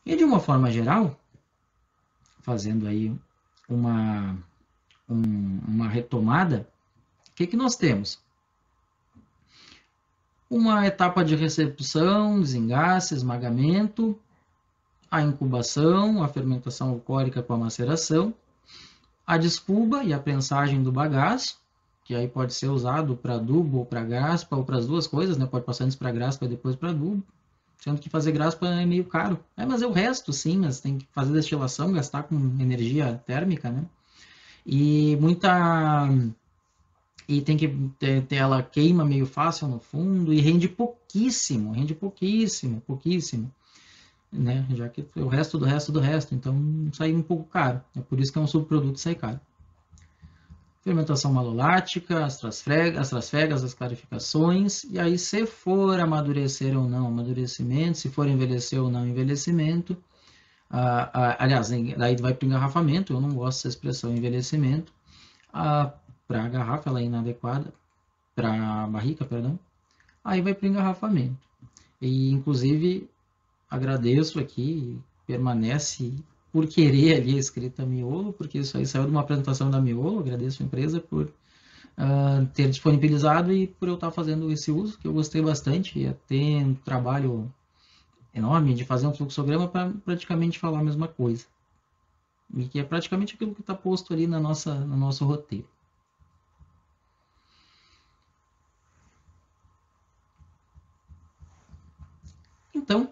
E de uma forma geral, fazendo aí uma, uma retomada, o que nós temos? Uma etapa de recepção, desengace, esmagamento, a incubação, a fermentação alcoólica com a maceração, a descuba e a prensagem do bagaço, que aí pode ser usado para adubo ou para graspa, ou para as duas coisas, né? Pode passar antes para graspa e depois para adubo, sendo que fazer graspa é meio caro. Mas é o resto, sim, mas tem que fazer destilação, gastar com energia térmica, né? E muita... E tem que ter ela queima meio fácil no fundo e rende pouquíssimo, pouquíssimo, né? Já que o resto do resto do resto, então sai um pouco caro. É por isso que é um subproduto e sai caro. Fermentação malolática, as trasfegas, as clarificações, e aí se for amadurecer ou não amadurecimento, se for envelhecer ou não envelhecimento, aliás, daí vai para o engarrafamento, eu não gosto dessa expressão envelhecimento, para a garrafa ela é inadequada, para a barrica, perdão, aí vai para o engarrafamento. E inclusive agradeço aqui, permanece por querer ali a escrita Miolo, porque isso aí saiu de uma apresentação da Miolo, agradeço a empresa por ter disponibilizado e por eu estar fazendo esse uso, que eu gostei bastante, e ter um trabalho enorme de fazer um fluxograma para praticamente falar a mesma coisa. E que é praticamente aquilo que está posto ali no nosso roteiro. Então,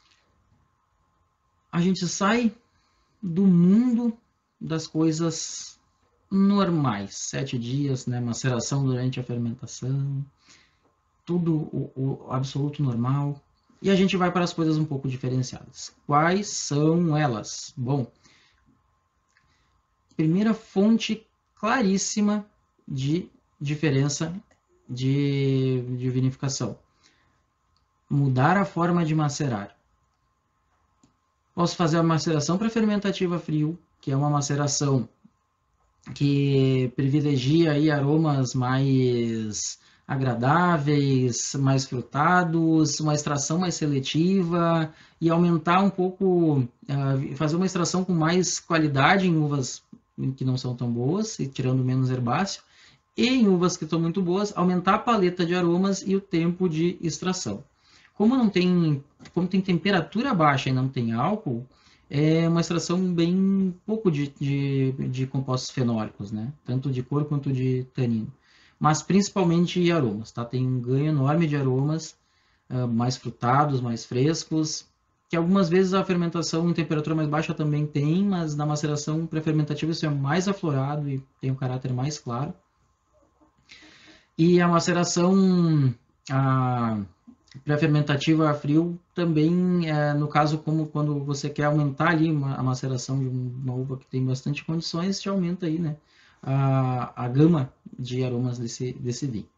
a gente sai do mundo das coisas normais, 7 dias, né, maceração durante a fermentação, tudo o absoluto normal, e a gente vai para as coisas um pouco diferenciadas. Quais são elas? Bom, primeira fonte claríssima de diferença de vinificação. Mudar a forma de macerar. Posso fazer a maceração pré-fermentativa frio, que é uma maceração que privilegia aí aromas mais agradáveis, mais frutados, uma extração mais seletiva e aumentar um pouco, fazer uma extração com mais qualidade em uvas que não são tão boas, e tirando menos herbáceo, e em uvas que estão muito boas, aumentar a paleta de aromas e o tempo de extração. Como tem temperatura baixa e não tem álcool, é uma extração bem pouco de compostos fenólicos, né? Tanto de cor quanto de tanino. Mas principalmente aromas, tá? Tem um ganho enorme de aromas, mais frutados, mais frescos, que algumas vezes a fermentação em temperatura mais baixa também tem, mas na maceração pré-fermentativa isso é mais aflorado e tem um caráter mais claro. E a maceração pré-fermentativa a frio também, no caso, como quando você quer aumentar ali a maceração de uma uva que tem bastante condições, te aumenta aí, né, a gama de aromas desse vinho.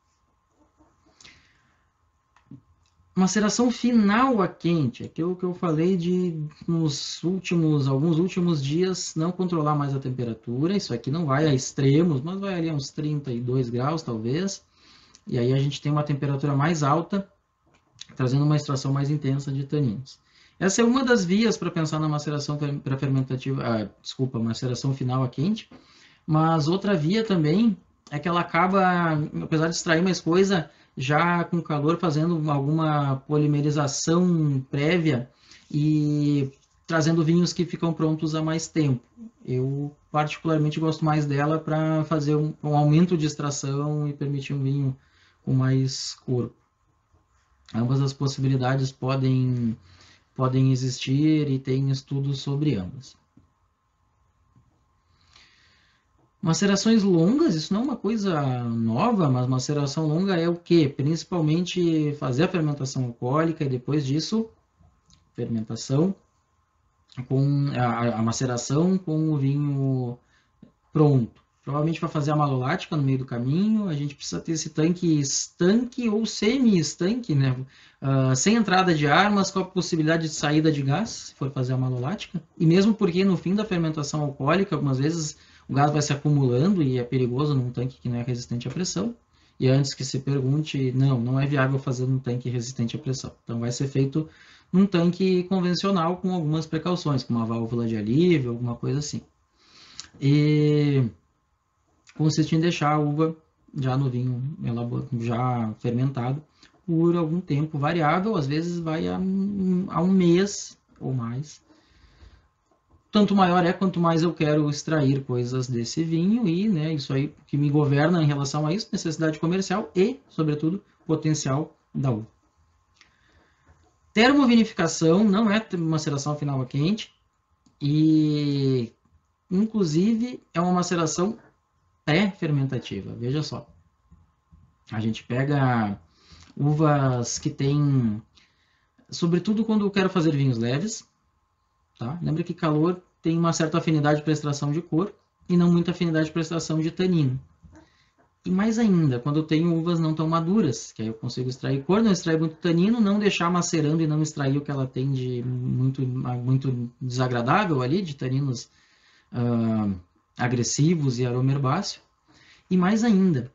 Maceração final a quente, aquilo que eu falei de alguns últimos dias não controlar mais a temperatura, isso aqui não vai a extremos, mas vai ali a uns 32 graus talvez, e aí a gente tem uma temperatura mais alta, trazendo uma extração mais intensa de taninos. Essa é uma das vias para pensar na maceração pré-fermentativa, maceração final a quente, mas outra via também é que ela acaba, apesar de extrair mais coisa, já com calor fazendo alguma polimerização prévia e trazendo vinhos que ficam prontos há mais tempo. Eu particularmente gosto mais dela para fazer um aumento de extração e permitir um vinho com mais corpo. Ambas as possibilidades podem existir e tem estudos sobre ambas. Macerações longas, isso não é uma coisa nova, mas maceração longa é o quê? Principalmente fazer a fermentação alcoólica e depois disso, fermentação com a maceração com o vinho pronto. Provavelmente para fazer a malolática no meio do caminho, a gente precisa ter esse tanque estanque ou semi-estanque, né? Sem entrada de ar, mas com a possibilidade de saída de gás, se for fazer a malolática. E mesmo porque no fim da fermentação alcoólica, algumas vezes o gás vai se acumulando e é perigoso num tanque que não é resistente à pressão. E antes que se pergunte, não é viável fazer num tanque resistente à pressão. Então vai ser feito num tanque convencional com algumas precauções, com uma válvula de alívio, alguma coisa assim. E consiste em deixar a uva já no vinho, já fermentado, por algum tempo variável, às vezes vai a um mês ou mais. Tanto maior é, quanto mais eu quero extrair coisas desse vinho e, né, isso aí que me governa em relação a isso, necessidade comercial e, sobretudo, potencial da uva. Termovinificação não é maceração final a quente e, inclusive, é uma maceração pré-fermentativa. Veja só, a gente pega uvas que têm, sobretudo quando eu quero fazer vinhos leves, tá? Lembra que calor tem uma certa afinidade para extração de cor e não muita afinidade para extração de tanino. E mais ainda, quando eu tenho uvas não tão maduras, que aí eu consigo extrair cor, não extrair muito tanino, não deixar macerando e não extrair o que ela tem de muito desagradável ali, de taninos agressivos e aroma herbáceo. E mais ainda,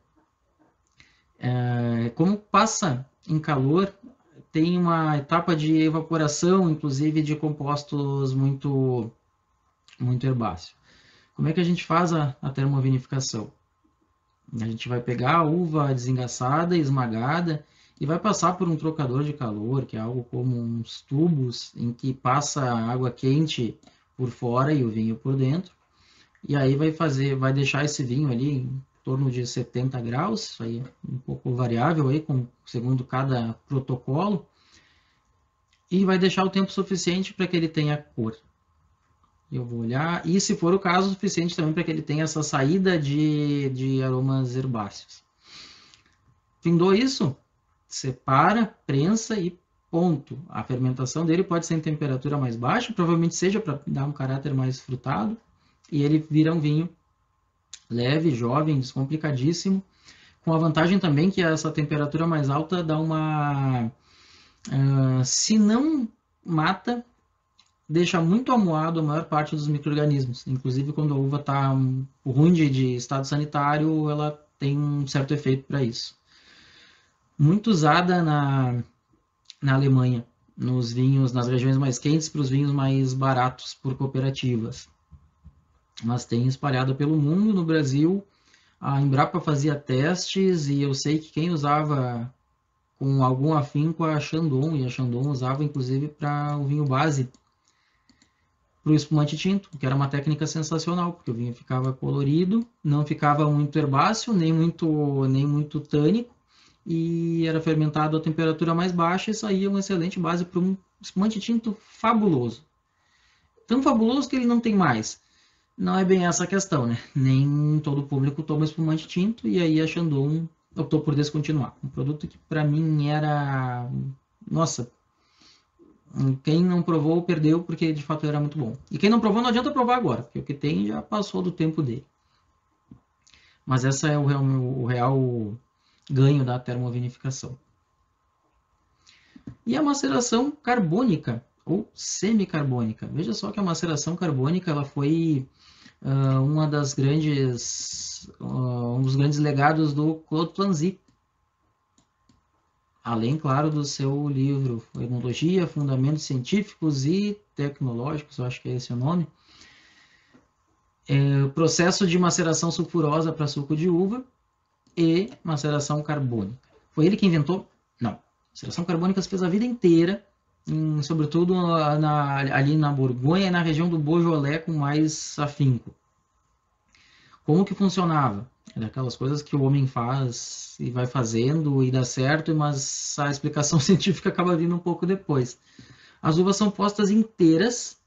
como passa em calor, tem uma etapa de evaporação, inclusive de compostos muito herbáceos. Como é que a gente faz a termovinificação? A gente vai pegar a uva desengaçada, esmagada, e vai passar por um trocador de calor, que é algo como uns tubos em que passa água quente por fora e o vinho por dentro. E aí vai deixar esse vinho ali em torno de 70 graus, isso aí é um pouco variável aí, segundo cada protocolo, e vai deixar o tempo suficiente para que ele tenha cor. Eu vou olhar, e se for o caso, o suficiente também para que ele tenha essa saída de aromas herbáceos. Findou isso? Separa, prensa e ponto. A fermentação dele pode ser em temperatura mais baixa, provavelmente seja para dar um caráter mais frutado, e ele vira um vinho leve, jovem, descomplicadíssimo, com a vantagem também que essa temperatura mais alta dá uma... se não mata, deixa muito amuado a maior parte dos micro-organismos. Inclusive, quando a uva está ruim de estado sanitário, ela tem um certo efeito para isso. Muito usada na Alemanha, nos vinhos, nas regiões mais quentes, para os vinhos mais baratos, por cooperativas. Mas tem espalhada pelo mundo. No Brasil, a Embrapa fazia testes e eu sei que quem usava com algum afinco a Chandon, e a Chandon usava inclusive para o vinho base, para o espumante tinto, que era uma técnica sensacional, porque o vinho ficava colorido, não ficava muito herbáceo, nem muito tânico, e era fermentado a temperatura mais baixa e saía uma excelente base para um espumante tinto fabuloso. Tão fabuloso que ele não tem mais. Não é bem essa a questão, né? Nem todo o público toma espumante tinto, e aí a Chandon optou por descontinuar. Um produto que para mim era... Nossa, quem não provou perdeu, porque de fato era muito bom. E quem não provou não adianta provar agora, porque o que tem já passou do tempo dele. Mas essa é o real ganho da termovinificação. E a maceração carbônica, ou semicarbônica. Veja só que a maceração carbônica ela foi um dos grandes legados do Claude Planzy. Além, claro, do seu livro Enologia, Fundamentos Científicos e Tecnológicos, eu acho que é esse o nome. Processo de maceração sulfurosa para suco de uva e maceração carbônica. Foi ele que inventou? Não. Maceração carbônica se fez a vida inteira, sobretudo ali na Borgonha e na região do Beaujolais com mais afinco. Como que funcionava? É daquelas coisas que o homem faz e vai fazendo e dá certo, mas a explicação científica acaba vindo um pouco depois. As uvas são postas inteiras,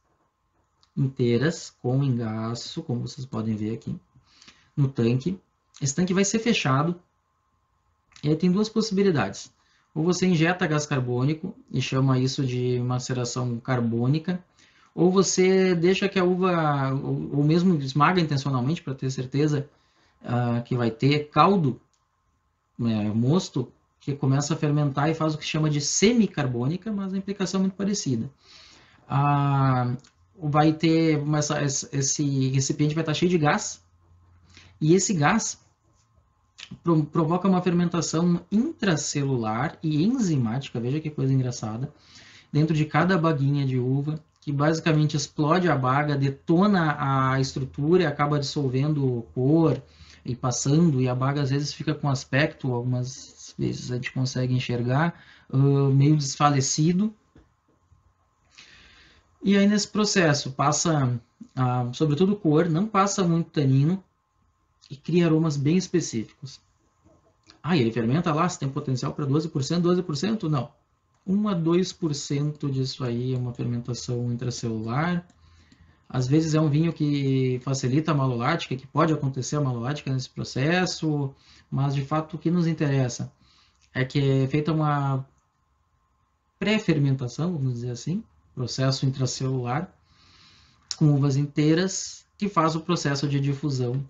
com engaço, como vocês podem ver aqui, no tanque. Esse tanque vai ser fechado e aí tem duas possibilidades. Ou você injeta gás carbônico e chama isso de maceração carbônica, ou você deixa que a uva, ou mesmo esmaga intencionalmente para ter certeza que vai ter caldo, mosto, que começa a fermentar e faz o que chama de semicarbônica, mas a implicação é muito parecida. Vai ter esse recipiente vai estar cheio de gás, e esse gás provoca uma fermentação intracelular e enzimática, veja que coisa engraçada, dentro de cada baguinha de uva, que basicamente explode a baga, detona a estrutura e acaba dissolvendo cor e passando, e a baga às vezes fica com aspecto, algumas vezes a gente consegue enxergar, meio desfalecido. E aí nesse processo passa, sobretudo cor, não passa muito tanino e cria aromas bem específicos. E ele fermenta lá, se tem potencial para 12%, 12%? Não. 1 a 2% disso aí é uma fermentação intracelular. Às vezes é um vinho que facilita a malolática, que pode acontecer a malolática nesse processo, mas de fato o que nos interessa é que é feita uma pré-fermentação, vamos dizer assim, processo intracelular, com uvas inteiras, que faz o processo de difusão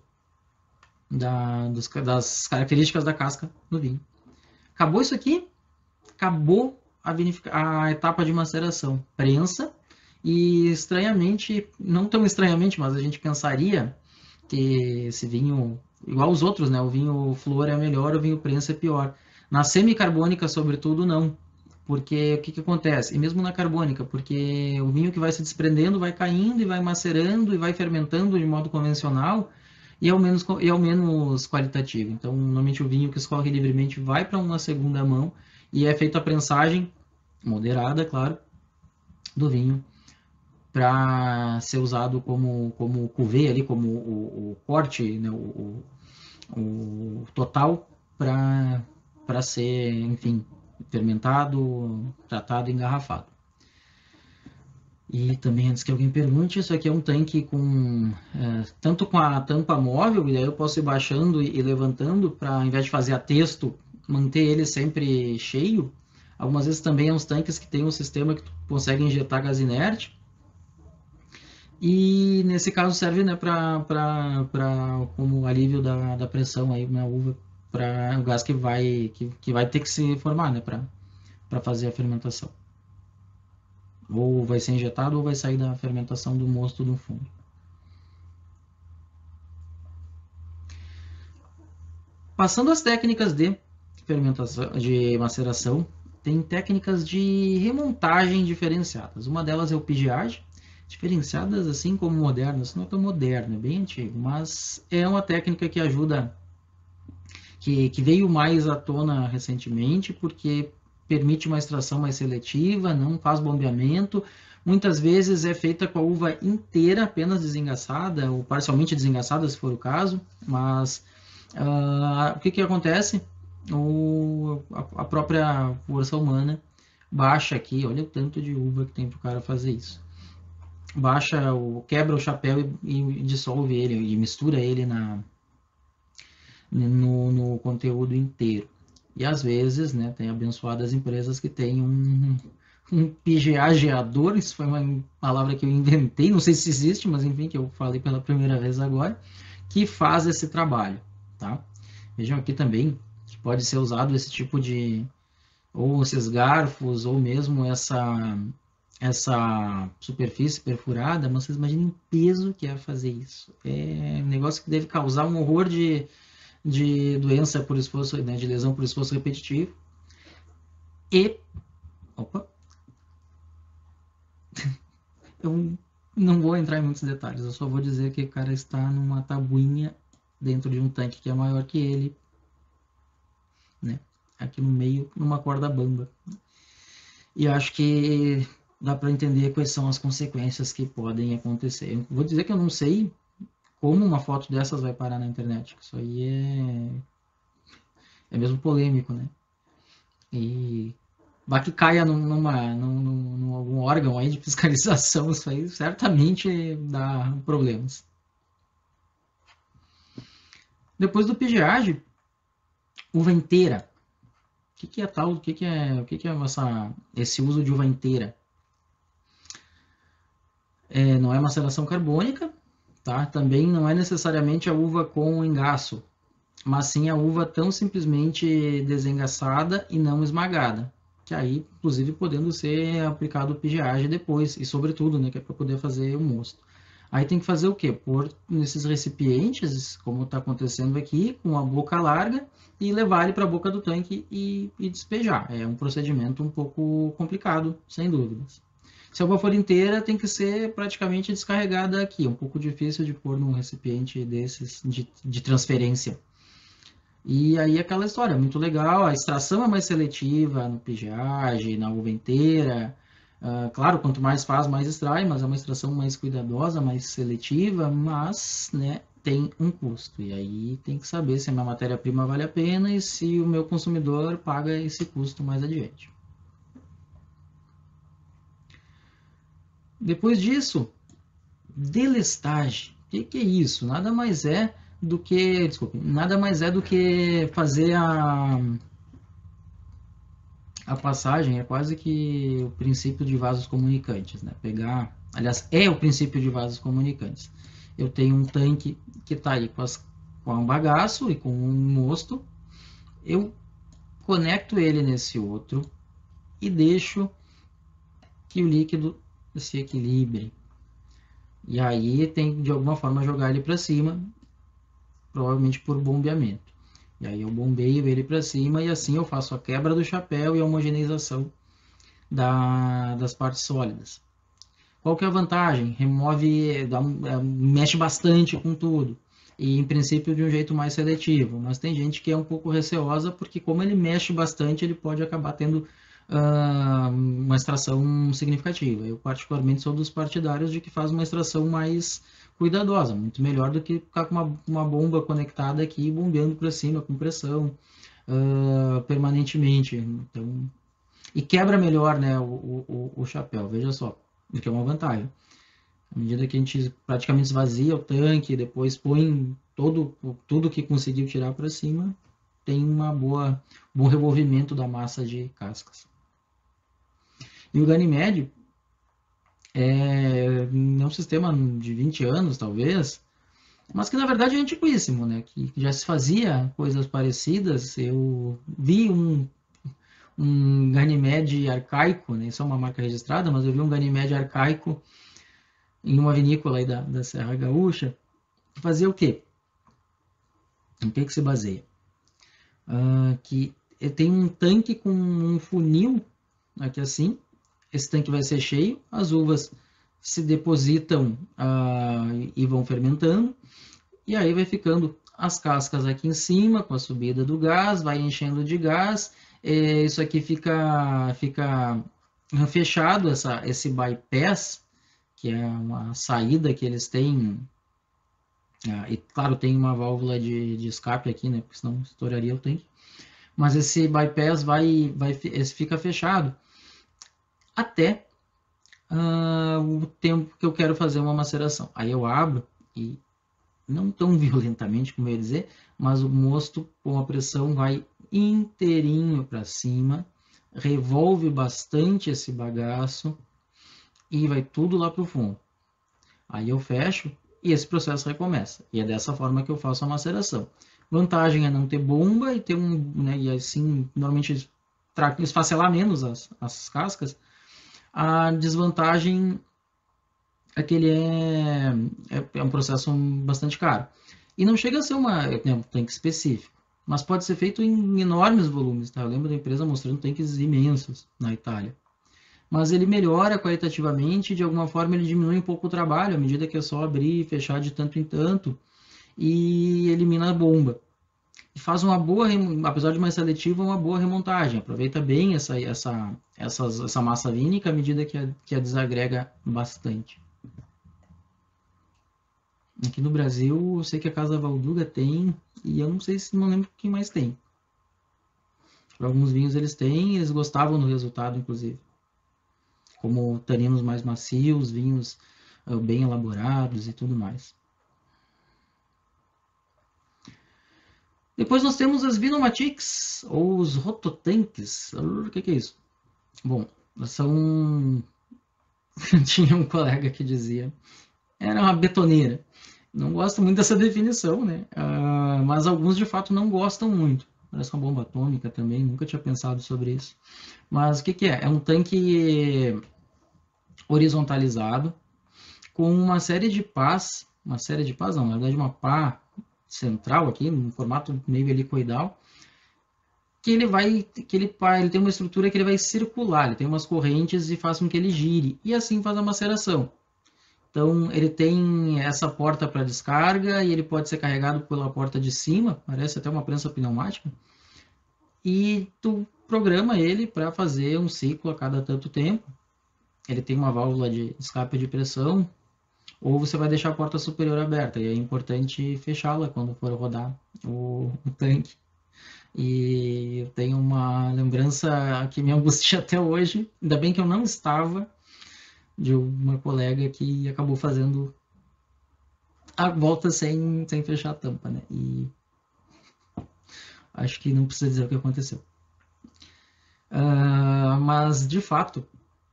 das características da casca do vinho. Acabou isso aqui, acabou a etapa de maceração. Prensa, e estranhamente, não tão estranhamente, mas a gente pensaria que esse vinho, igual os outros, né? O vinho flor é melhor, o vinho prensa é pior. Na semicarbônica, sobretudo, não. Porque o que, que acontece? E mesmo na carbônica, porque o vinho que vai se desprendendo vai caindo e vai macerando e vai fermentando de modo convencional e é o menos qualitativo. Então, normalmente o vinho que escorre livremente vai para uma segunda mão e é feita a prensagem moderada, claro, do vinho para ser usado como cuvê ali, como o corte, né, o total para ser, enfim, fermentado, tratado e engarrafado. E também, antes que alguém pergunte, isso aqui é um tanque tanto com a tampa móvel, e daí eu posso ir baixando e levantando para, ao invés de fazer a texto, manter ele sempre cheio. Algumas vezes também é uns tanques que tem um sistema que tu consegue injetar gás inerte. E nesse caso serve, né, como alívio da pressão aí na uva, para o gás que vai ter que se formar, né, para fazer a fermentação. Ou vai ser injetado ou vai sair da fermentação do mosto do fundo. Passando as técnicas de fermentação, de maceração, tem técnicas de remontagem diferenciadas. Uma delas é o pigeage, diferenciadas assim como modernas, não é tão moderno, é bem antigo, mas é uma técnica que ajuda, que veio mais à tona recentemente, porque permite uma extração mais seletiva, não faz bombeamento, muitas vezes é feita com a uva inteira, apenas desengaçada, ou parcialmente desengaçada, se for o caso, mas o que acontece? A própria força humana baixa aqui, olha o tanto de uva que tem para o cara fazer isso. Quebra o chapéu e dissolve ele, e mistura ele no conteúdo inteiro. E às vezes, né, tem abençoadas empresas que têm um pigeageador, isso foi uma palavra que eu inventei, não sei se existe, mas enfim, que eu falei pela primeira vez agora, que faz esse trabalho, tá? Vejam aqui também que pode ser usado esse tipo ou esses garfos, ou mesmo essa superfície perfurada, mas vocês imaginem o peso que é fazer isso. É um negócio que deve causar um horror de doença por esforço, né, de lesão por esforço repetitivo. Eu não vou entrar em muitos detalhes, eu só vou dizer que o cara está numa tabuinha dentro de um tanque que é maior que ele, né? Aqui no meio, numa corda bamba. E acho que dá para entender quais são as consequências que podem acontecer. Eu vou dizer que eu não sei como uma foto dessas vai parar na internet. Isso aí é mesmo polêmico, né? E vai que caia num algum órgão aí de fiscalização, isso aí certamente dá problemas. Depois do pigeage, uva inteira. O que é tal? O que é esse uso de uva inteira? Não é maceração carbônica, tá? Também não é necessariamente a uva com engaço, mas sim a uva tão simplesmente desengaçada e não esmagada, que aí, inclusive, podendo ser aplicado o pigeage depois, e sobretudo, né, que é para poder fazer o mosto. Aí tem que fazer o quê? Pôr nesses recipientes, como está acontecendo aqui, com a boca larga, e levar ele para a boca do tanque e despejar. É um procedimento um pouco complicado, sem dúvidas. Se a água for inteira, tem que ser praticamente descarregada aqui. É um pouco difícil de pôr num recipiente desses de transferência. E aí aquela história, muito legal, a extração é mais seletiva no pigeage, na uva inteira. Claro, quanto mais faz, mais extrai, mas é uma extração mais cuidadosa, mais seletiva, mas, né, tem um custo. E aí tem que saber se a minha matéria-prima vale a pena e se o meu consumidor paga esse custo mais adiante. Depois disso, delestagem. O que é isso? Nada mais é do que, desculpe, nada mais é do que fazer a passagem, é quase que o princípio de vasos comunicantes, né? Pegar, aliás, é o princípio de vasos comunicantes. Eu tenho um tanque que está aí com um bagaço e com um mosto, eu conecto ele nesse outro e deixo que o líquido se equilibre. E aí tem de alguma forma jogar ele para cima, provavelmente por bombeamento. E aí eu bombeio ele para cima e assim eu faço a quebra do chapéu e a homogeneização das partes sólidas. Qual que é a vantagem? Remove, mexe bastante com tudo. E, em princípio, de um jeito mais seletivo. Mas tem gente que é um pouco receosa, porque como ele mexe bastante, ele pode acabar tendo uma extração significativa. Eu, particularmente, sou dos partidários de que faz uma extração mais cuidadosa, muito melhor do que ficar com uma bomba conectada aqui, bombeando para cima, com pressão, permanentemente. Então, e quebra melhor, né, o chapéu, veja só, o que é uma vantagem. À medida que a gente praticamente esvazia o tanque, depois põe tudo que conseguiu tirar para cima, tem bom revolvimento da massa de cascas. E o Ganymede é um sistema de 20 anos, talvez, mas que na verdade é antiquíssimo, né? Que já se fazia coisas parecidas. Eu vi um Ganymede arcaico, né? Isso é uma marca registrada, mas eu vi um Ganymede arcaico em uma vinícola aí da Serra Gaúcha, que fazia o quê? Em que se baseia? Que tem um tanque com um funil aqui assim, esse tanque vai ser cheio, as uvas se depositam e vão fermentando, e aí vai ficando as cascas aqui em cima, com a subida do gás, vai enchendo de gás, isso aqui fica fechado, esse bypass, que é uma saída que eles têm, e claro, tem uma válvula de escape aqui, né, porque senão estouraria o tanque, mas esse bypass fica fechado até o tempo que eu quero fazer uma maceração. Aí eu abro e não tão violentamente como eu ia dizer, mas o mosto com a pressão vai inteirinho para cima, revolve bastante esse bagaço e vai tudo lá para o fundo. Aí eu fecho e esse processo recomeça. E é dessa forma que eu faço a maceração. Vantagem é não ter bomba e ter né, e assim, normalmente esfacelar menos as cascas. A desvantagem é que ele é um processo bastante caro. E não chega a ser um tanque específico, mas pode ser feito em enormes volumes. Tá? Eu lembro da empresa mostrando tanques imensos na Itália. Mas ele melhora qualitativamente, de alguma forma ele diminui um pouco o trabalho, à medida que é só abrir e fechar de tanto em tanto, e elimina a bomba. E faz uma boa, apesar de mais seletiva, uma boa remontagem. Aproveita bem essa massa vínica à medida que a desagrega bastante. Aqui no Brasil, eu sei que a Casa Valduga tem, e eu não lembro quem mais tem. Para alguns vinhos eles têm, eles gostavam do resultado, inclusive. Como taninos mais macios, vinhos bem elaborados e tudo mais. Depois nós temos as Vinomatics, ou os rototanques. O que é isso? Bom, são... Tinha um colega que dizia, era uma betoneira. Não gosto muito dessa definição, né? Mas alguns de fato não gostam muito. Parece uma bomba atômica também, nunca tinha pensado sobre isso. Mas o que é? É um tanque horizontalizado, com uma série de pás não, na verdade uma pá central aqui, num formato meio helicoidal, ele tem uma estrutura que ele vai circular, ele tem umas correntes e faz com que ele gire, e assim faz a maceração. Então, ele tem essa porta para descarga e ele pode ser carregado pela porta de cima, parece até uma prensa pneumática, e tu programa ele para fazer um ciclo a cada tanto tempo. Ele tem uma válvula de escape de pressão, ou você vai deixar a porta superior aberta, e é importante fechá-la quando for rodar o tanque. E eu tenho uma lembrança que me angustia até hoje, ainda bem que eu não estava, de uma colega que acabou fazendo a volta sem fechar a tampa, né? E acho que não precisa dizer o que aconteceu. Mas, de fato,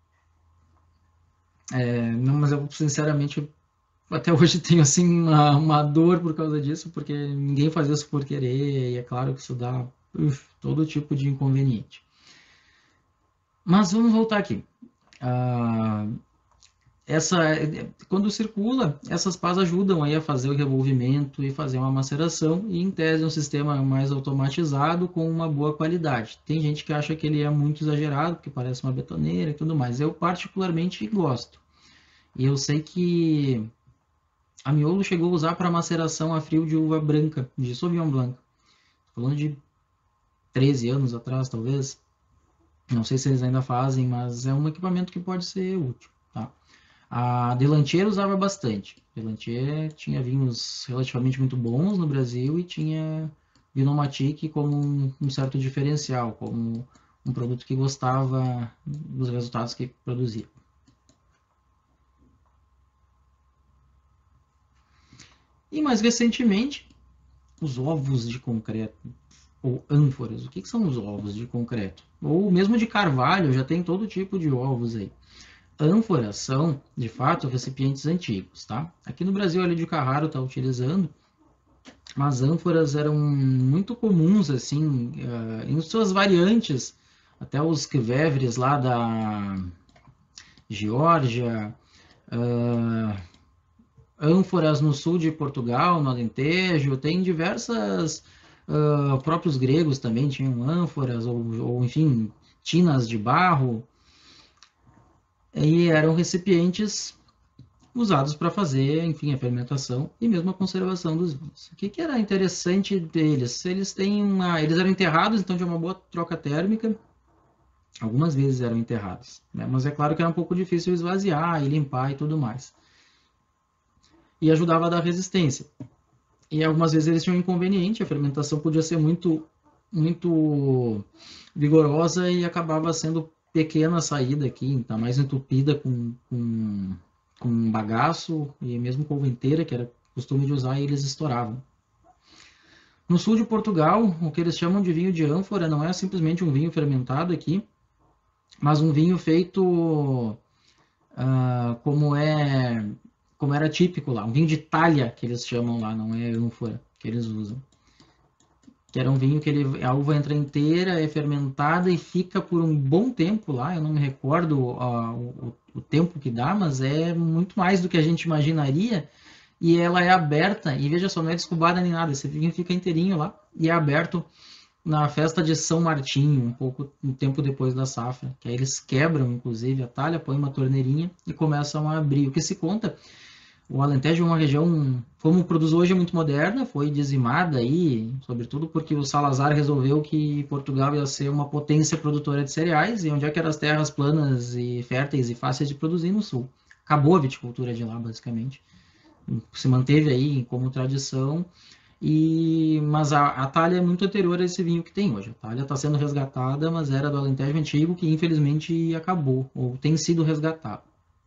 não, mas eu sinceramente até hoje tenho assim uma dor por causa disso, porque ninguém faz isso por querer, e é claro que isso dá todo tipo de inconveniente. Mas vamos voltar aqui. Quando circula, essas pás ajudam aí a fazer o revolvimento e fazer uma maceração, e em tese é um sistema mais automatizado com uma boa qualidade. Tem gente que acha que ele é muito exagerado, porque parece uma betoneira e tudo mais. Eu particularmente gosto. E eu sei que a Miolo chegou a usar para maceração a frio de uva branca, de Sauvignon Blanc. Falando de 13 anos atrás, talvez. Não sei se eles ainda fazem, mas é um equipamento que pode ser útil. Tá? A Delantier usava bastante. Delantier tinha vinhos relativamente muito bons no Brasil e tinha Vinomatic como um certo diferencial, como um produto que gostava dos resultados que produzia. E mais recentemente, os ovos de concreto, ou ânforas. O que são os ovos de concreto? Ou mesmo de carvalho, já tem todo tipo de ovos aí. Ânforas são, de fato, recipientes antigos, tá? Aqui no Brasil, a Lídio Carraro está utilizando, mas ânforas eram muito comuns, assim, em suas variantes, até os quevevres lá da Geórgia, ânforas no sul de Portugal, no Alentejo, tem diversas, próprios gregos também tinham ânforas, ou enfim, tinas de barro, e eram recipientes usados para fazer, enfim, a fermentação e mesmo a conservação dos vinhos. O que era interessante deles? Eles eram enterrados, então tinha uma boa troca térmica. Algumas vezes eram enterrados, né? Mas é claro que era um pouco difícil esvaziar e limpar e tudo mais. E ajudava a dar resistência. E algumas vezes eles tinham um inconveniente, a fermentação podia ser muito, muito vigorosa e acabava sendo pequena a saída aqui, está mais entupida com bagaço e mesmo polventeira, que era costume de usar, e eles estouravam. No sul de Portugal, o que eles chamam de vinho de ânfora não é simplesmente um vinho fermentado aqui, mas um vinho feito como era típico lá, um vinho de talha que eles chamam lá, não é ânfora que eles usam. Que era um vinho que a uva entra inteira, é fermentada e fica por um bom tempo lá. Eu não me recordo o tempo que dá, mas é muito mais do que a gente imaginaria. E ela é aberta, e veja só, não é descubada nem nada, esse vinho fica inteirinho lá e é aberto na festa de São Martinho, um tempo depois da safra. Que aí eles quebram, inclusive, a talha, põem uma torneirinha e começam a abrir. O que se conta, o Alentejo é uma região, como produz hoje, é muito moderna, foi dizimada aí, sobretudo porque o Salazar resolveu que Portugal ia ser uma potência produtora de cereais, e onde é que eram as terras planas e férteis e fáceis de produzir? No sul. Acabou a viticultura de lá, basicamente. Se manteve aí como tradição, mas a talha é muito anterior a esse vinho que tem hoje. A talha está sendo resgatada, mas era do Alentejo antigo, que infelizmente acabou, ou tem sido resgatado.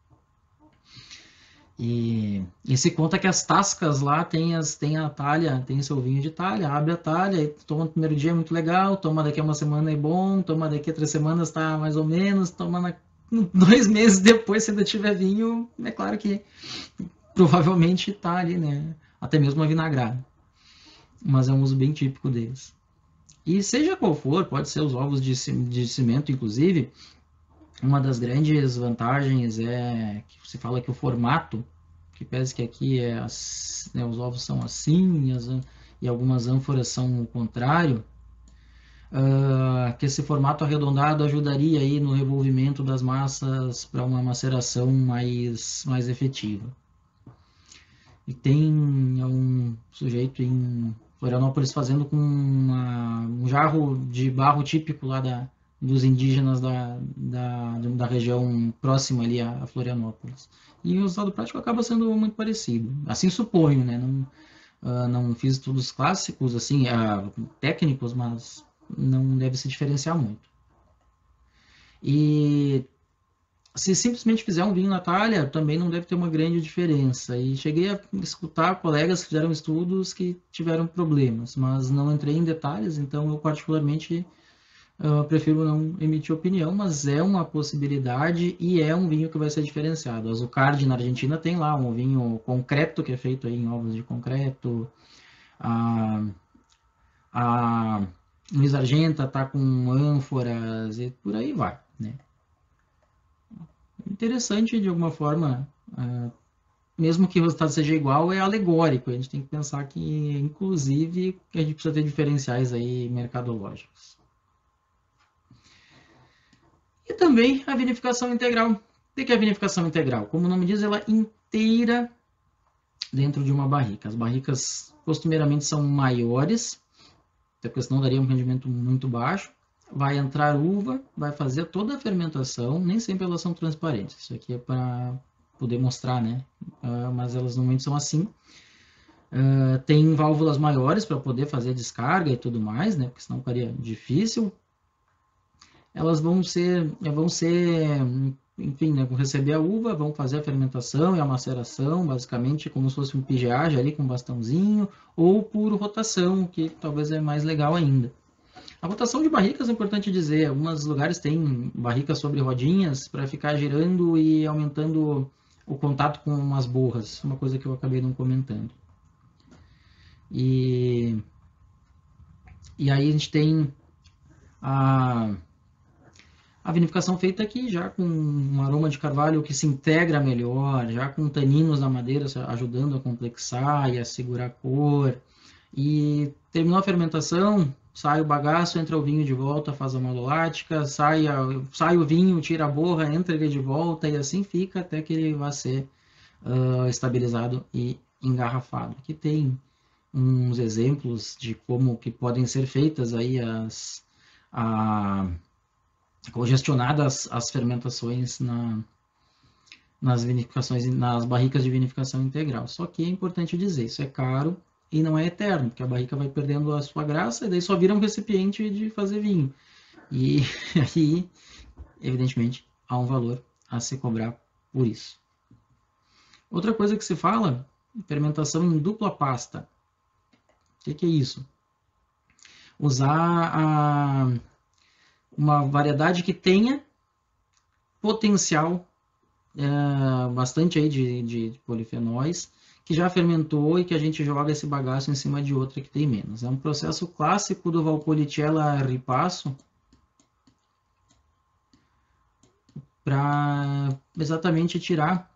E se conta que as tascas lá tem a talha, tem seu vinho de talha, abre a talha, e toma no primeiro dia é muito legal, toma daqui a uma semana é bom, toma daqui a 3 semanas está mais ou menos, toma 2 meses depois, se ainda tiver vinho, é claro que provavelmente está ali, né? Até mesmo a vinagrada. Mas é um uso bem típico deles. E seja qual for, pode ser os ovos de cimento, inclusive, uma das grandes vantagens é que se fala que o formato que pese que aqui né, os ovos são assim e algumas ânforas são o contrário, que esse formato arredondado ajudaria aí no revolvimento das massas para uma maceração mais efetiva. E tem um sujeito em Florianópolis fazendo com um jarro de barro típico lá dos indígenas da região próxima ali a Florianópolis. E o resultado prático acaba sendo muito parecido. Assim suponho, né? Não fiz estudos clássicos, assim, técnicos, mas não deve se diferenciar muito. E se simplesmente fizer um vinho na talha, também não deve ter uma grande diferença. E cheguei a escutar colegas que fizeram estudos que tiveram problemas, mas não entrei em detalhes, então eu particularmente prefiro não emitir opinião, mas é uma possibilidade e é um vinho que vai ser diferenciado. A Zucardi na Argentina tem lá um vinho concreto, que é feito aí em ovos de concreto. A Luiz Argenta está com ânforas e por aí vai, né? Interessante de alguma forma, mesmo que o resultado seja igual, é alegórico. A gente tem que pensar que, inclusive, a gente precisa ter diferenciais aí mercadológicos. E também a vinificação integral. O que é a vinificação integral? Como o nome diz, ela inteira dentro de uma barrica. As barricas costumeiramente são maiores, porque senão daria um rendimento muito baixo. Vai entrar uva, vai fazer toda a fermentação, nem sempre elas são transparentes. Isso aqui é para poder mostrar, né? Mas elas normalmente são assim. Tem válvulas maiores para poder fazer descarga e tudo mais, né? Porque senão ficaria difícil. Elas vão ser, enfim, né? Vão receber a uva, vão fazer a fermentação e a maceração, basicamente como se fosse um pigeage ali com um bastãozinho, ou por rotação, que talvez é mais legal ainda. A rotação de barricas é importante dizer. Alguns lugares têm barricas sobre rodinhas para ficar girando e aumentando o contato com umas borras. Uma coisa que eu acabei não comentando. E aí a gente tem a vinificação feita aqui já com um aroma de carvalho que se integra melhor, já com taninos na madeira ajudando a complexar e a segurar a cor. E terminou a fermentação, sai o bagaço, entra o vinho de volta, faz a malolática, sai o vinho, tira a borra, entra ele de volta e assim fica até que ele vá ser estabilizado e engarrafado. Aqui tem uns exemplos de como que podem ser feitas aí congestionadas as fermentações nas vinificações, nas barricas de vinificação integral. Só que é importante dizer, isso é caro e não é eterno, porque a barrica vai perdendo a sua graça e daí só vira um recipiente de fazer vinho. E aí, evidentemente, há um valor a se cobrar por isso. Outra coisa que se fala, fermentação em dupla pasta. O que é isso? Usar uma variedade que tenha potencial bastante aí de polifenóis, que já fermentou e que a gente joga esse bagaço em cima de outra que tem menos. É um processo clássico do Valpolicella ripasso para exatamente tirar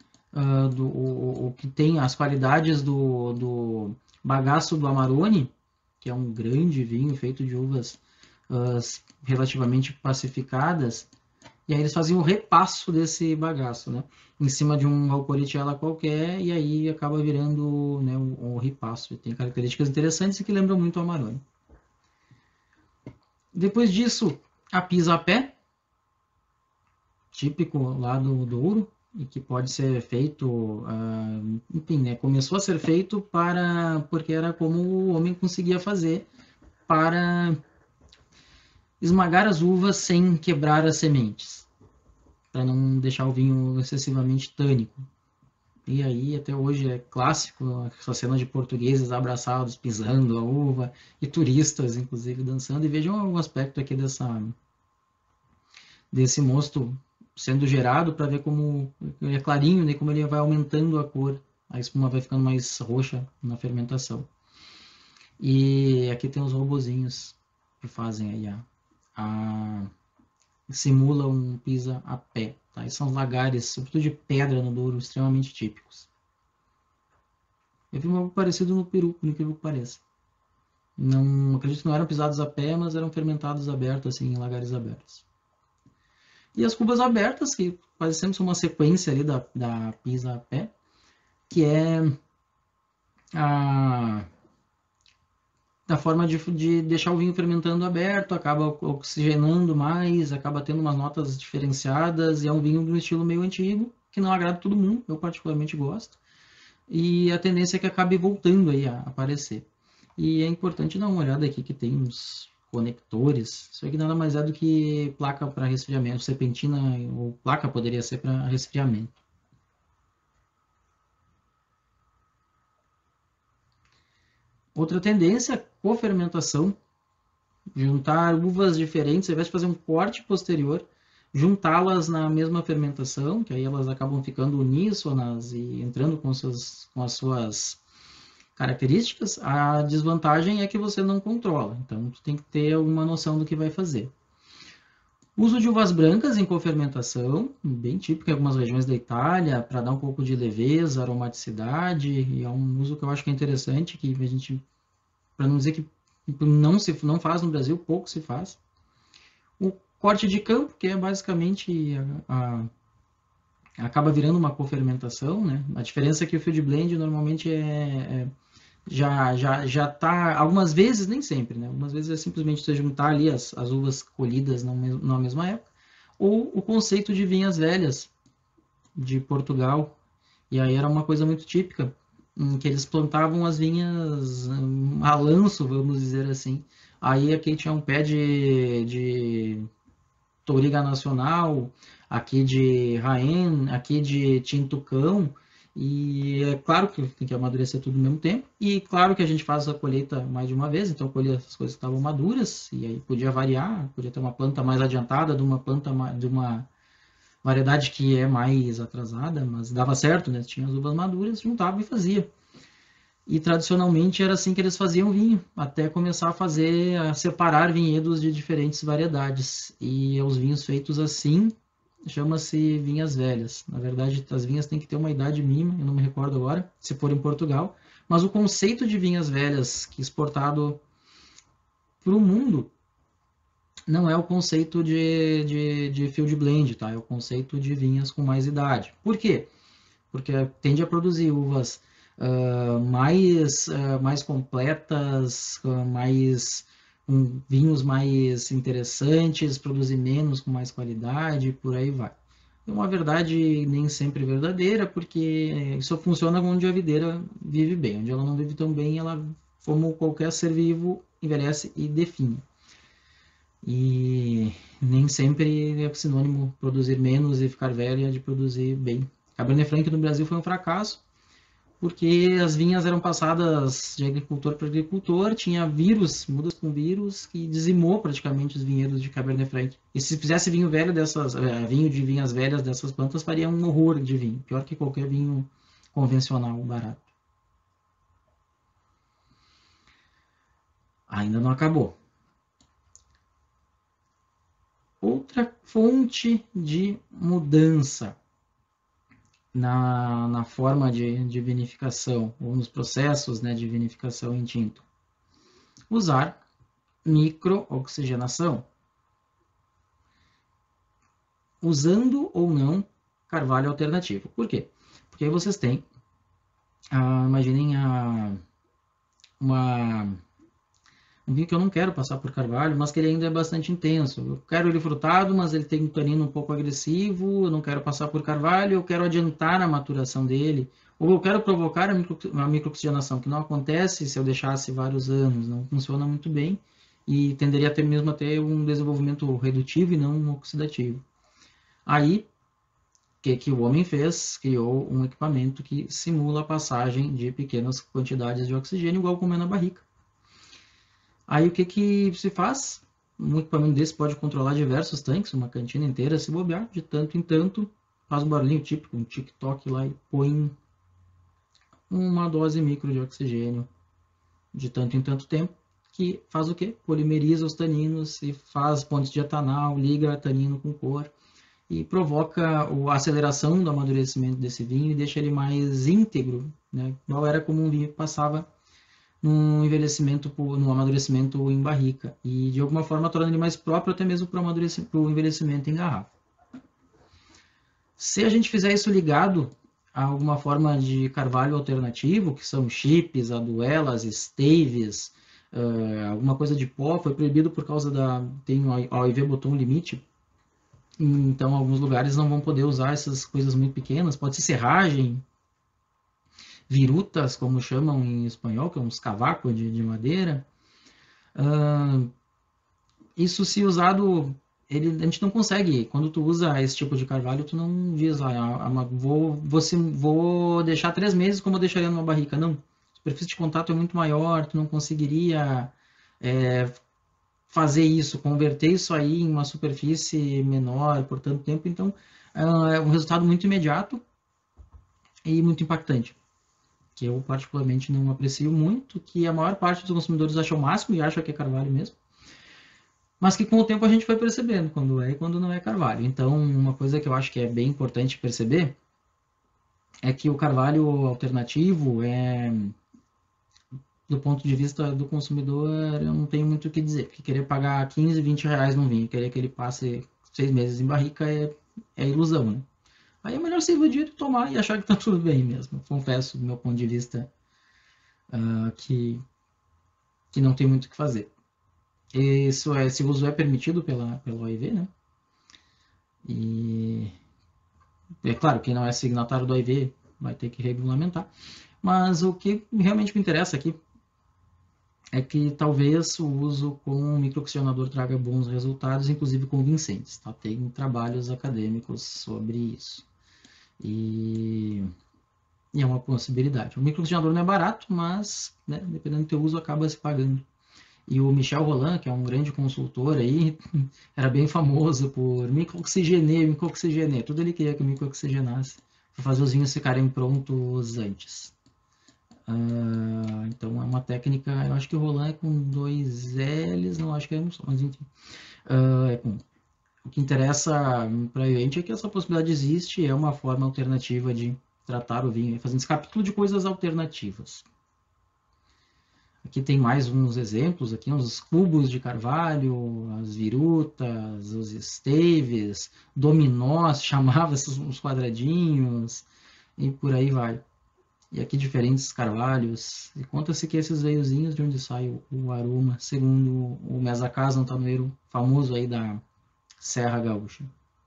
o que tem as qualidades do bagaço do Amarone, que é um grande vinho feito de uvas relativamente pacificadas, e aí eles faziam o repasso desse bagaço, né? Em cima de um Valpolicella qualquer, e aí acaba virando, né, um ripasso. E tem características interessantes e que lembram muito o Amarone. Depois disso, a pisa-pé, típico lá do Douro, e que pode ser feito, enfim, né, começou a ser feito porque era como o homem conseguia fazer para esmagar as uvas sem quebrar as sementes, para não deixar o vinho excessivamente tânico. E aí, até hoje, é clássico essa cena de portugueses abraçados, pisando a uva, e turistas, inclusive, dançando. E vejam o aspecto aqui desse mosto sendo gerado para ver como ele é clarinho, né, como ele vai aumentando a cor. A espuma vai ficando mais roxa na fermentação. E aqui tem os robozinhos que fazem aí simulam um pisa a pé. Tá? E são os lagares, sobretudo de pedra no Douro, extremamente típicos. Eu vi algo parecido no Peru, por incrível que pareça. Não acredito que não eram pisados a pé, mas eram fermentados abertos, assim, em lagares abertos. E as cubas abertas, que quase sempre são uma sequência ali da pisa a pé, que é a da forma de deixar o vinho fermentando aberto, acaba oxigenando mais, acaba tendo umas notas diferenciadas, e é um vinho de um estilo meio antigo, que não agrada todo mundo, eu particularmente gosto, e a tendência é que acabe voltando aí a aparecer. E é importante dar uma olhada aqui que tem uns conectores, isso aqui nada mais é do que placa para resfriamento, serpentina ou placa poderia ser para resfriamento. Outra tendência é cofermentação, juntar uvas diferentes, ao invés de fazer um corte posterior, juntá-las na mesma fermentação, que aí elas acabam ficando uníssonas e entrando com as suas características. A desvantagem é que você não controla, então tu tem que ter alguma noção do que vai fazer. Uso de uvas brancas em cofermentação, bem típico em algumas regiões da Itália, para dar um pouco de leveza, aromaticidade, e é um uso que eu acho que é interessante, que a gente, para não dizer que não faz no Brasil, pouco se faz. O corte de campo, que é basicamente acaba virando uma cofermentação, né? A diferença é que o field blend normalmente já tá, algumas vezes, nem sempre, né? Algumas vezes é simplesmente você juntar ali as uvas colhidas na mesma época, ou o conceito de vinhas velhas de Portugal, e aí era uma coisa muito típica, em que eles plantavam as vinhas a lanço, vamos dizer assim. Aí aqui tinha um pé de Touriga Nacional, aqui de Raen, aqui de Tintucão, e é claro que tem que amadurecer tudo ao mesmo tempo, e claro que a gente faz a colheita mais de uma vez, então colher as coisas que estavam maduras, e aí podia variar, podia ter uma planta mais adiantada de uma planta de uma variedade que é mais atrasada, mas dava certo, né? Tinha as uvas maduras, juntava e fazia. E tradicionalmente era assim que eles faziam vinho, até começar a separar vinhedos de diferentes variedades. E os vinhos feitos assim chama-se vinhas velhas. Na verdade, as vinhas têm que ter uma idade mínima, eu não me recordo agora, se for em Portugal. Mas o conceito de vinhas velhas que exportado para o mundo não é o conceito de field blend, tá? É o conceito de vinhas com mais idade. Por quê? Porque tende a produzir uvas mais completas, vinhos mais interessantes, produzir menos com mais qualidade, por aí vai. É uma verdade nem sempre verdadeira, porque isso funciona onde a videira vive bem. Onde ela não vive tão bem, ela, como qualquer ser vivo, envelhece e definha. E nem sempre é sinônimo produzir menos e ficar velha de produzir bem. Cabernet Franc no Brasil foi um fracasso, porque as vinhas eram passadas de agricultor para agricultor, tinha vírus, mudas com vírus, que dizimou praticamente os vinhedos de Cabernet Franc. E se fizesse vinho velho vinho de vinhas velhas dessas plantas, faria um horror de vinho, pior que qualquer vinho convencional barato. Ainda não acabou. Outra fonte de mudança na forma de vinificação, ou nos processos, né, de vinificação em tinto. Usar microoxigenação. Usando ou não carvalho alternativo. Por quê? Porque aí vocês têm, imaginem um vinho que eu não quero passar por carvalho, mas que ele ainda é bastante intenso. Eu quero ele frutado, mas ele tem um tanino um pouco agressivo, eu não quero passar por carvalho, eu quero adiantar a maturação dele, ou eu quero provocar a microoxigenação, que não acontece se eu deixasse vários anos, não funciona muito bem, e tenderia até mesmo a ter um desenvolvimento redutivo e não um oxidativo. Aí, o que o homem fez? Criou um equipamento que simula a passagem de pequenas quantidades de oxigênio, igual como é na barrica. Aí o que se faz? Um equipamento desse pode controlar diversos tanques, uma cantina inteira, se bobear, de tanto em tanto, faz um barulhinho típico, um tic-toc lá e põe uma dose micro de oxigênio de tanto em tanto tempo, que faz o quê? Polimeriza os taninos e faz pontes de etanol, liga tanino com cor, e provoca a aceleração do amadurecimento desse vinho e deixa ele mais íntegro, né? Igual era como um vinho que passava no amadurecimento em barrica, e de alguma forma torna ele mais próprio até mesmo para o envelhecimento em garrafa. Se a gente fizer isso ligado a alguma forma de carvalho alternativo, que são chips, aduelas, staves, alguma coisa de pó, foi proibido por causa tem a OIV botou um limite, então alguns lugares não vão poder usar essas coisas muito pequenas, pode ser serragem, virutas, como chamam em espanhol, que é uns cavacos de madeira. Isso se usado, a gente não consegue, quando tu usa esse tipo de carvalho, tu não diz lá, vou deixar 3 meses como eu deixaria numa barrica. Não, a superfície de contato é muito maior, tu não conseguiria fazer isso, converter isso aí em uma superfície menor por tanto tempo. Então, é um resultado muito imediato e muito impactante, que eu particularmente não aprecio muito, que a maior parte dos consumidores acha o máximo e acha que é carvalho mesmo, mas que com o tempo a gente vai percebendo quando é e quando não é carvalho. Então, uma coisa que eu acho que é bem importante perceber é que o carvalho alternativo do ponto de vista do consumidor, eu não tenho muito o que dizer, porque querer pagar 15, 20 reais num vinho, querer que ele passe 6 meses em barrica é ilusão, né? Aí é melhor se iludir, tomar e achar que tá tudo bem mesmo. Confesso, do meu ponto de vista, que não tem muito o que fazer. Esse uso é permitido pela OIV, né? E é claro, quem não é signatário do OIV vai ter que regulamentar. Mas o que realmente me interessa aqui é que talvez o uso com um microoxigenador traga bons resultados, inclusive convincentes. Tá? Tem trabalhos acadêmicos sobre isso. E é uma possibilidade. O microoxigenador não é barato, mas, né, dependendo do teu uso, acaba se pagando. E o Michel Rolland, que é um grande consultor aí, era bem famoso por microoxigenei. Tudo ele queria que microoxigenasse, para fazer os vinhos ficarem prontos antes. Então é uma técnica, eu acho que o Rolland é com 2 L's, não acho que é um só, mas enfim. O que interessa para a gente é que essa possibilidade existe, é uma forma alternativa de tratar o vinho, fazendo esse capítulo de coisas alternativas. Aqui tem mais uns exemplos, aqui uns cubos de carvalho, as virutas, os estaves, dominós, chamava os quadradinhos, e por aí vai. E aqui diferentes carvalhos. E conta-se que esses veiozinhos de onde sai o aroma, segundo o Mesacasa, um tabuleiro famoso aí da Serra Gaúcha.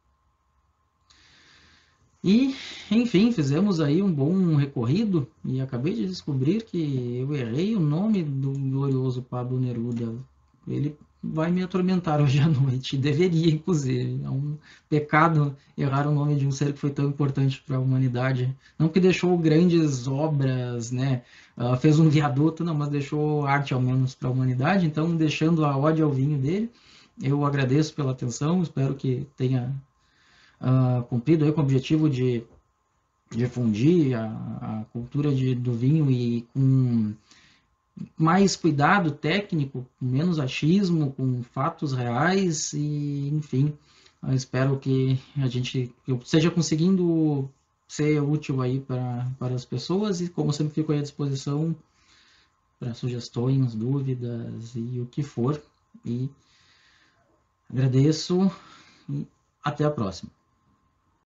E, enfim, fizemos aí um bom recorrido e acabei de descobrir que eu errei o nome do glorioso Pablo Neruda. Ele vai me atormentar hoje à noite, deveria, inclusive. É um pecado errar o nome de um ser que foi tão importante para a humanidade. Não que deixou grandes obras, né? Fez um viaduto, não, mas deixou arte ao menos para a humanidade. Então, deixando a ode ao vinho dele, eu agradeço pela atenção, espero que tenha cumprido aí com o objetivo de difundir a cultura do vinho e com mais cuidado técnico, com menos achismo, com fatos reais e, enfim, eu espero que eu esteja conseguindo ser útil aí para as pessoas e, como sempre, fico aí à disposição para sugestões, dúvidas e o que for. E agradeço e até a próxima.